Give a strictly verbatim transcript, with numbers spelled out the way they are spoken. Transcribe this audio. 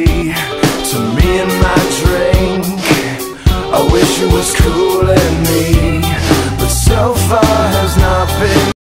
to me and my drink. I wish it was cooling me, but so far has not been.